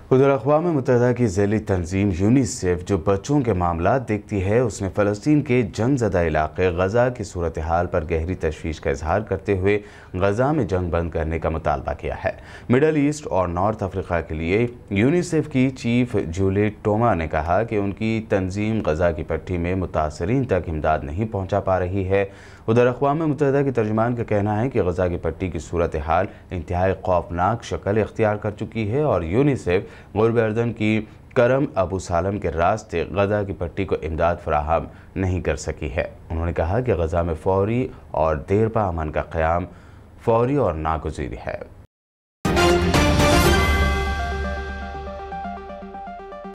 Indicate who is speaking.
Speaker 1: उधर अक़वाम मुत्तहिदा की ज़ैली तंजीम यूनिसेफ जो बच्चों के मामला देखती है, उसने फ़लस्तीन के जंगज़दा इलाक़े गज़ा की सूरत हाल पर गहरी तशवीश का इजहार करते हुए गज़ा में जंग बंद करने का मुतालबा किया है। मिडल ईस्ट और नॉर्थ अफ्रीका के लिए यूनिसेफ की चीफ जूलियट टोमा ने कहा कि उनकी तंजीम गज़ा की पट्टी में मुतासरीन तक इमदाद नहीं पहुँचा पा रही है। उधर अक़वाम मुत्तहिदा के तर्जुमान का कहना है कि गज़ा की पट्टी की सूरत हाल इंतहाई खौफनाक शक्ल इख्तियार कर चुकी है और यूनिसेफ गुर्ब अर्दन की करम अबू सालम के रास्ते गज़ा की पट्टी को इमदाद फराहम नहीं कर सकी है। उन्होंने कहा कि गज़ा में फौरी और देरपा अमन का क़याम फौरी और नागुज़ीर है।